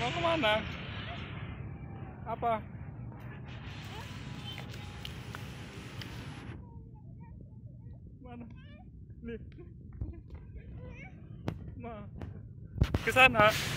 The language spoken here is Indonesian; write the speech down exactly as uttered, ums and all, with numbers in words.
Mau kemana? Apa? Mana? Nih. Ma. Ke sana.